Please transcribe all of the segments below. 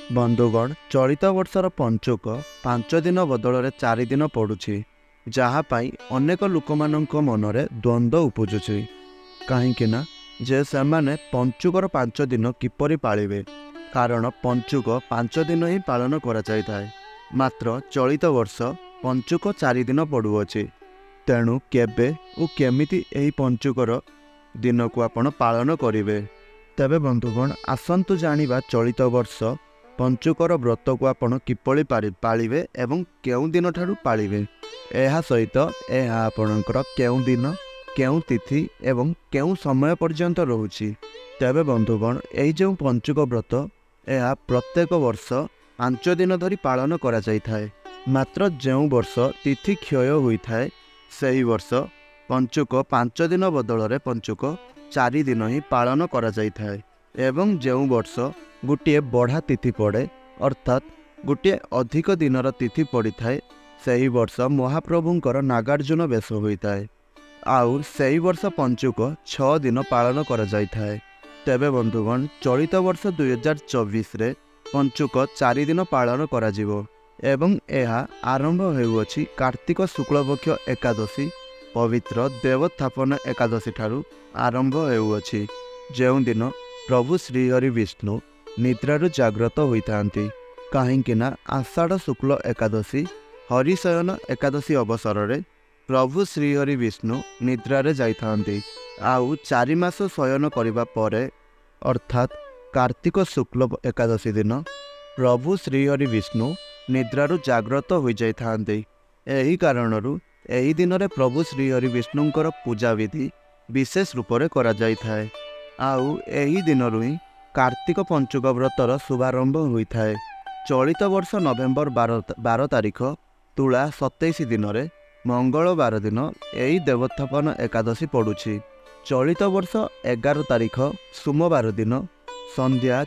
बंधुगण चलित वर्षर पंचुक 5 दिन बदल 4 दिन पड़ुछि जहाँपाई अनेक लोक मनरे द्वंद्व उपजुछि कहीं जे सेमाने पंचुकर 5 दिन किपरि पालिबे कारण पंचुक 5 दिन ही पालन करा जायथाय मात्र चलित वर्ष पंचुक 4 दिन पड़ुअछि तेणु केबे और केमिति एही पंचुकर दिन को आपण पालन करिवे। तेबे बंधुगण आसंतु जानिबा चलित वर्ष पंचुकर व्रत को आपण किपरि पालिबे एवं केउ दिन ठारू पालिबे एहा सहित एहा आपणकर केउ दिन केउ तिथि एवं केउ समय पर्यंत रहुछि। तेबे बंधुगण एही जो पंचुक व्रत एहा प्रत्येक वर्ष 5 दिन धरी पालन करा जायथाय मात्र जो वर्ष तिथि क्षय होइथाय सेही वर्ष पंचुक 5 दिन बदल पंचुक 4 दिन ही पालन करा जायथाय एवं जो वर्ष गोटे बढ़ा तिथि पड़े अर्थात गोटे अधिक दिनर तिथि पड़ी थाए सही वर्ष महाप्रभुंकर नागार्जुन बेश होता है आउ सही वर्ष पंचुक 6 दिन पालन करा जायथाय। तेबे बंधुगण चलित वर्ष 2024 रे पंचुक 4 दिन पालन करा जिवो एवं एहा आरंभ हेउछि कार्तिक शुक्लपक्ष एकादशी पवित्र देवोत्थापन एकादशी ठारू आरंभ हेउछि ଯେଉଁ दिन प्रभु श्रीहरि विष्णु निद्रारु जाग्रत होइथांती काहींकिना आषाढ़ शुक्ल एकादशी हरिशयन एकादशी अवसर रे प्रभु श्रीहरि विष्णु निद्रारे जाइथांती आउ 4 मास शयन करिबा परे अर्थात कार्तिक शुक्ल एकादशी दिन प्रभु श्रीहरि विष्णु निद्रारु जाग्रत हो जाइथांती। एही कारणरु एही दिन रे प्रभु श्रीहरि विष्णुंकर पूजा विधि विशेष रूप से करा जाइथाय आउ एही दिनरु ही कार्तिक पंचुक व्रतर शुभारंभ होता है। चलित वर्ष नवेम्बर 12 तारिख तुला 27 दिन में मंगलवार दिन यही देवोत्थापन एकादशी पड़ुछि। चलित वर्ष 11 तारिख सोमवार दिन संध्या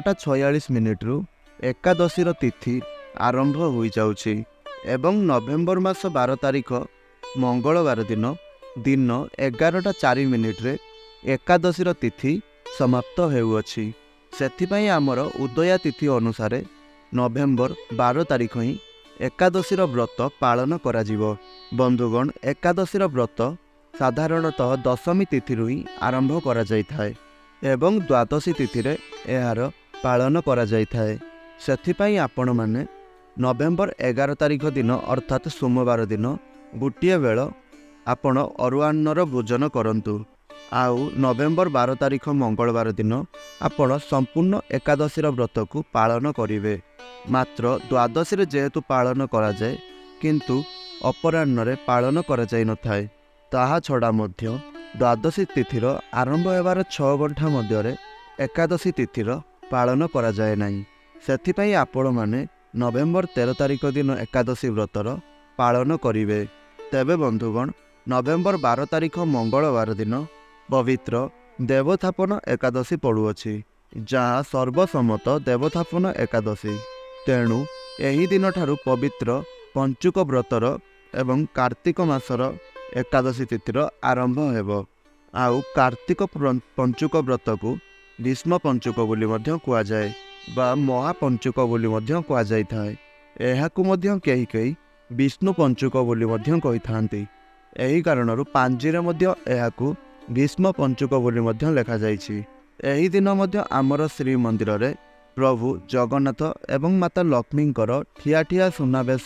6:46 रु एकादशीर तिथि आरंभ हो जाउछि एवं नवेम्बर मास 12 तारिख मंगलवार दिन दिन 11:04 रे एकादशीर तिथि समाप्त हेउछि। सेथिपाई आमर उदया तिथि अनुसार नवेम्बर 12 तारिख ही एकादशीर व्रत पालन करा जिवो। बंधुगण एकादशीर व्रत साधारणतः दशमी तिथि ही आरंभ करा जायथाय एवं द्वादशी तिथि रे एहार पालन करा जायथाय। सेथिपाई आपण माने नवेम्बर 11 तारिख दिन अर्थात सोमवार दिन गोटे बेल आपण अरुआन्नर भोजन करंतु आउ नवेम्बर 12 तारिख मंगलवार दिन आपण संपूर्ण एकादशीर व्रत को पालन करिवे। मात्र द्वादशी रे जेहेतु पालन करा जाए किंतु अपराह्न रे पालन करा जाय नथाय ताहा छड़ा मध्य द्वादशी तिथिर आरंभ हेबार 6 घंटा मध्य एकादशी तिथिर पालन करा जाए नाही। सेथिपाई आपण माने नवेम्बर 13 तारिख दिन एकादशी व्रतर पालन करिवे। तेबे बंधुगण नवेम्बर 12 तारिख मंगलवार दिन पवित्र देवोत्थापन एकादशी पड़ुअछि जहाँ सर्वसम्मत देवोत्थापन एकादशी तेणु एही दिन ठारू पवित्र पंचुक व्रतर एवं कार्तिक मासर एकादशी तिथिर आरंभ हेबो। आउ कार्तिक पंचुक व्रत को भीष्म पंचुक बोली मध्य कुआ जाए बा महापंचुक बोली मध्य कुआ जाइथाय। एहाकु मध्य केही केही विष्णु पंचुक बोली मध्य कहिथांती। एही कारणरु पांजीरे मध्य एहाकु भीष्म पंचुक बोली मध्य लेखा जाइछि। एही दिन मध्य आमर श्री मंदिर रे प्रभु जगन्नाथ एवं माता लक्ष्मींकर ठिया ठिया सुनावेश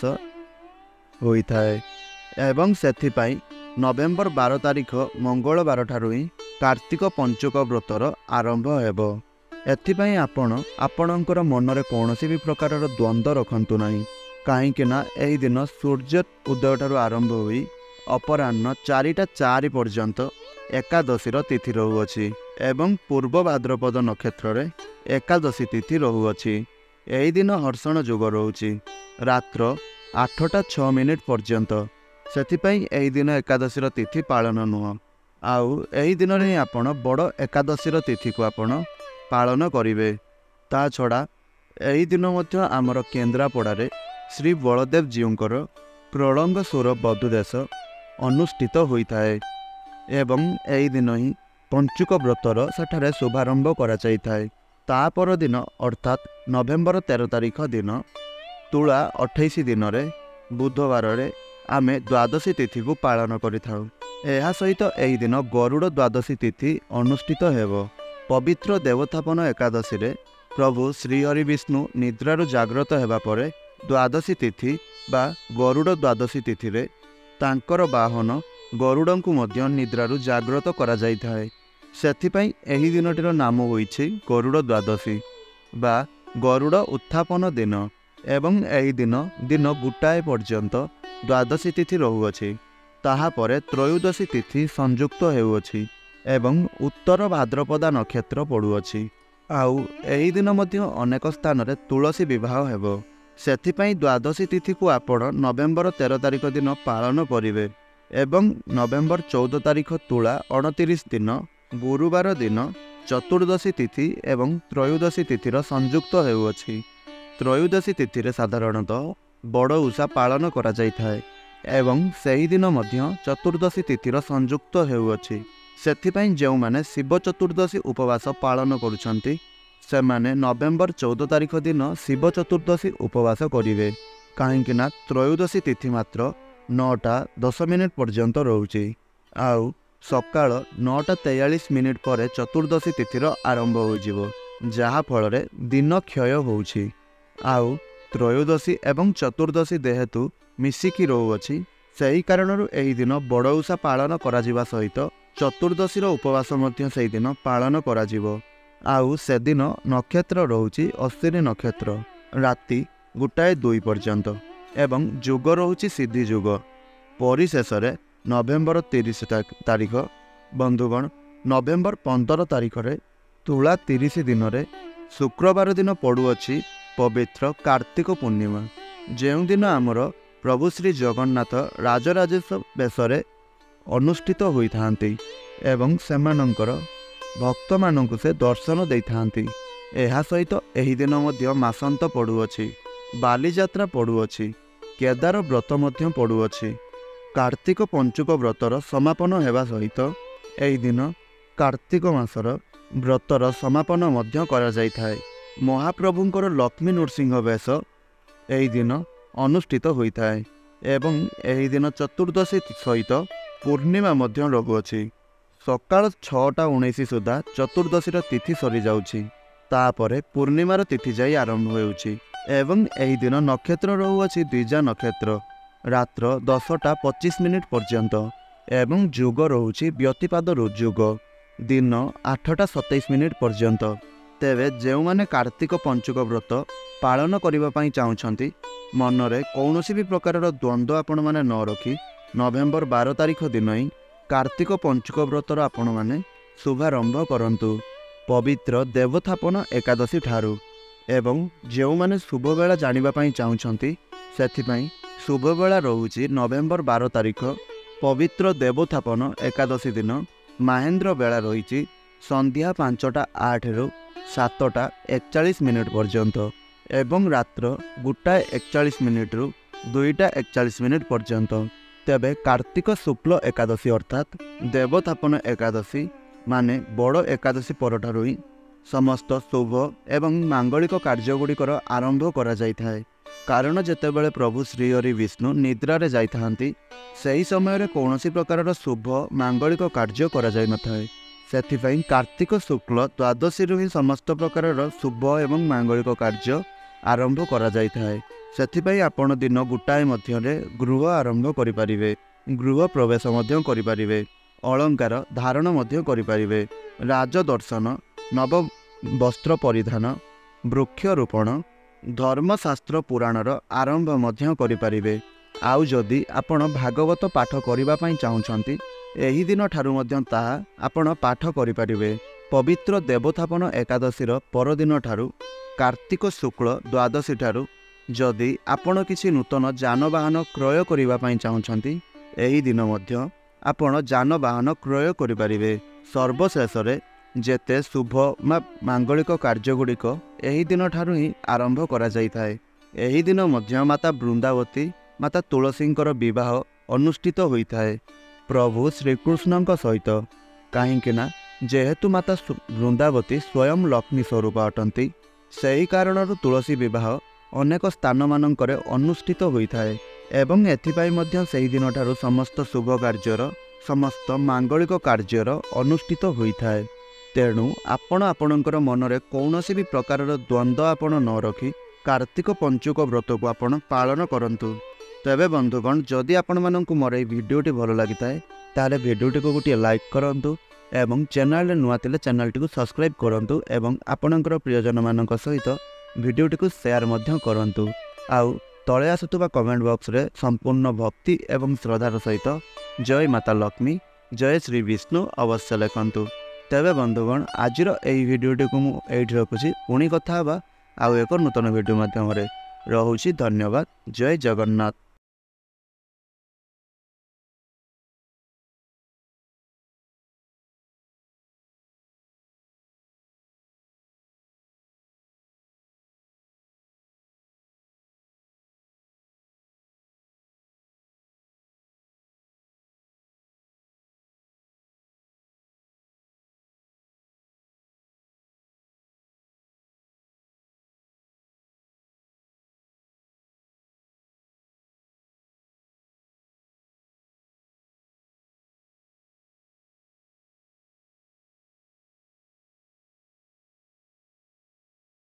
होइथाय एवं सेथिपाई नवेम्बर 12 तारिख मंगलवार ठारू ही कार्तिक पंचुक व्रतर आरंभ हेबो। एथिपाई आपण आपणकर मनरे कौनसी भी प्रकार द्वंद्व रखंतु नाही काहींकिना एही दिन सूर्य उदय ठारू आरंभ होई अपराह्न 4:04 पर्यंत एकादशीर तिथि रहुअछि एवं पूर्व भाद्रपद नक्षत्र रे एकादशी तिथि रहुअछि। एही दिन हर्षण जोग रहुछि रात्र 8:06 पर्यंत सेथिपाई एही दिन एकादशीर तिथि पालन नुह आउ एही दिन रे आपण बड़ एकादशीर तिथि को आपण पालन करिवे। ता छड़ा एही दिन मध्य आमर केन्द्रापड़ा रे श्री बलदेव जीउंकर प्रलंग सोर बधुदेश अनुष्ठित होता है एवं एही दिन ही पंचुक व्रतर सेठारे शुभारंभ करा जायथाय। ता परदिन अर्थात नवेम्बर 13 तारिख दिन तुला 28 दिन बुधवार आमे द्वादशी तिथि को पालन करिथाउ। एहा सहित एही दिन गरुड़ द्वादशी तिथि अनुष्ठित हेब। पवित्र देवोत्थापन एकादशी रे प्रभु श्रीहरि विष्णु निद्रारु जाग्रत हेबा परे द्वादशी तिथि बा गरुड़ द्वादशी तिथि रे तांकर बाहन गरुड़ंकु मध्य निद्रारु जाग्रत करा जाइथाए। सेथिपई एही दिनटीर नाम होइछि गरुड़ द्वादशी बा गरुड़ उत्थापन दिन। एवं एही दिन दिन गुटाए पर्यंत द्वादशी तिथि रहुअछि। ताहा परे त्रयोदशी तिथि संयुक्त हेउअछि एवं उत्तर भाद्रपदा नक्षत्र पड़ुअछि। आउ एही दिन मध्य अनेक स्थान रे तुलसी विवाह हेब। सेथिपई द्वादशी तिथि को आपण नवेम्बर 13 तारिख दिन पालन करिवे एवं नवेम्बर 14 तारिख तुला 29 दिन गुरुवार दिन चतुर्दशी तिथि एवं त्रयोदशी तिथिर संयुक्त हेउअछि। त्रयोदशी तिथि रे साधारणतः बड़ उषा पालन करा जाइथाए एवं सही दिन मध्य चतुर्दशी तिथिर संयुक्त हेउअछि। सेथिपई जेउ माने शिव चतुर्दशी उपवास पालन करुछंती सेमाने नवेम्बर 14 तारिख दिन शिव चतुर्दशी उपवास करिवे। काहेकि ना त्रयोदशी तिथि मात्र 9:10 पर्यंत रहुछि। आउ सकाळ 9:43 पर चतुर्दशी तिथिर आरंभ होइजिवो, जहा फल रे दिन क्षय होउछि। आउ त्रयोदशी एवं चतुर्दशी देहेतु मिसिकी रहुअछि, सही कारणरू एही दिन बड़ उषा पालन करा जिवा सहित चतुर्दशीर उपवास मध्य सेही दिन पालन करा जिवो। आउ से दिन नक्षत्र रहुछि अश्विनी नक्षत्र राति 1:02 पर्यंत एवं जुग रहुछि सिद्धि जुग। परिशेष रे नवेम्बर 30 तारिख बंधुगण नवेम्बर 15 तारिख रे तुला 30 दिन रे शुक्रवार दिन पड़ुअछि पवित्र कार्तिक पूर्णिमा, जेउ दिन आमर प्रभु श्री जगन्नाथ राजराजेश बेशरे अनुष्ठित होइथांती एवं सेमानंकर भक्त मानंकु से दर्शन देइथांती। एहा सहित एही दिन मध्य मासंत पड़ुअछि, बालीजात्रा पड़ुअछि, केदार व्रत मध्य पड़ुअछि। कार्तिक पंचुक व्रतर समापन हेबा सहित एही दिन कार्तिक मासर व्रतर समापन मध्य करा जाइथाए। महाप्रभुंकर लक्ष्मी नृसिंह बेश एही दिन अनुष्ठित होइथाए एवं एही दिन चतुर्दशी सहित पूर्णिमा मध्य रहुअछि। सकाळ 6:19 सुधा चतुर्दशीर तिथि सरी जाउछि, तापरे पूर्णिमार तिथि जाई आरंभ होउछि एवं एही दिन नक्षत्र रहुअछि द्विजा नक्षत्र रात्र 10:25 पर्यंत एवं जुग रहुछि व्यतिपाद रुजुग दिन 8:27 पर्यंत। तेबे जेउ माने कार्तिक पंचुक व्रत पालन करिबा पई चाहुछंती मनरे कौनसी भी प्रकार द्वंद्व आपण माने न रखी नवेम्बर 12 तारिख दिन ही कार्तिक पंचुक व्रतर आपण माने शुभारंभ करंतु पवित्र देवोत्थापन एकादशी ठारू। एवं जेउ माने शुभ बेला जानिबा पई चाहुछंती सेथिपई शुभ बेला रहुछि नवेम्बर 12 तारिख पवित्र देवोत्थापन एकादशी दिन महेंद्र बेला रहिछि संध्या 5:08 रु 7:41 पर्यंत एवं रात्र 1:41 रु 2:41 पर्यंत। तेबे कार्तिक शुक्ल एकादशी अर्थात देवोत्थापन एकादशी माने बड़ एकादशी परठारु ही समस्त शुभ एवं मांगलिक कार्यगुड़िकर आरंभ करा जाइथाए। कारण जेतेबेले प्रभु श्रीहरि विष्णु निद्रा रे जाइथांती सही समय रे कौनसी प्रकार शुभ मांगलिक कार्य करा जाय नथाए। सेथिपई कार्तिक शुक्ल द्वादशी रु ही समस्त प्रकार शुभ एवं मांगलिक कार्य आरंभ करा जाइथाए। सेथिपई आपण दिन गुटाए मध्यरे गृह आरंभ करिपारिबे, गृह प्रवेश मध्य करिपारिबे, अलंकार धारण मध्य करिपारिबे, राज दर्शन, नव वस्त्र परिधान, वृक्षरोपण, धर्मशास्त्र पुराणर आरंभ मध्य करिपारिबे। आउ जदि आपण भागवत पाठ करिबा पई चाहुछंती एही दिन ठारू मध्य ताहा आपण पाठ करिपारिबे। पवित्र देवोत्थापन एकादशीर परदिन ठारू कार्तिक शुक्ल द्वादशी ठारू जदि आपण किसी नूतन जानवाहन क्रय करिबा पई चाहुछंती एही दिन मध्य आपण जानवाहन क्रय करिपारिबे। सर्वशेष रे जेते शुभ मांगलिक कार्यगुड़िक एही दिन ठारू ही आरंभ करा जाइथाए। एही दिन मध्य माता वृंदावती माता तुलसींकर विवाह अनुष्ठित होइथाए प्रभु श्रीकृष्णଙ୍କ सहित। काहींकिना जेहेतु माता वृंदावती स्वयं लक्ष्मी स्वरूप अटंती सही कारण तुलसी विवाह अनेक स्थान मानकर अनुष्ठित होता है एवं एथिपाई मध्य सही दिन ठारू समस्त शुभ कार्यर समस्त मांगलिक कार्यर अनुष्ठित होता है। तेणु आपणकर मनरे कौनसी भी प्रकार द्वंद्व आपण न रखी कार्तिक पंचुक व्रत को आपण पालन करंतु। तेबे बंधुगण जदि आपण माननकु मोर ए वीडियोटी भल लागिथाए ताले वीडियोटी को गोटे लाइक करंतु एवं चैनल नुआ थिले चैनलटी को सब्सक्राइब करंतु एवं आपणकर प्रियजन मानक सहित वीडियोटी को शेयर मध्य करंतु। आउ तले आसुवा कमेंट बॉक्स रे संपूर्ण भक्ति एवं श्रद्धार सहित जय माता लक्ष्मी जय श्री विष्णु अवश्य लिखंतु। तेबे बंधुगण आजिर एही वीडियोटी को मु एठी रखुछि पुणी कथा हबा आउ एक नूतन वीडियो माध्यम रे। रहुछि धन्यवाद। जय जगन्नाथ।